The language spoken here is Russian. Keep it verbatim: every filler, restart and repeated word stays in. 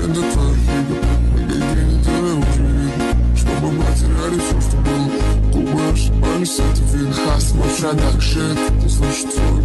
до твоих игр. Нигде не делай очевидно, чтобы мы потеряли все, что было. Губы ошибались, это видно. Хас, мой продакшн, ты слышишь свой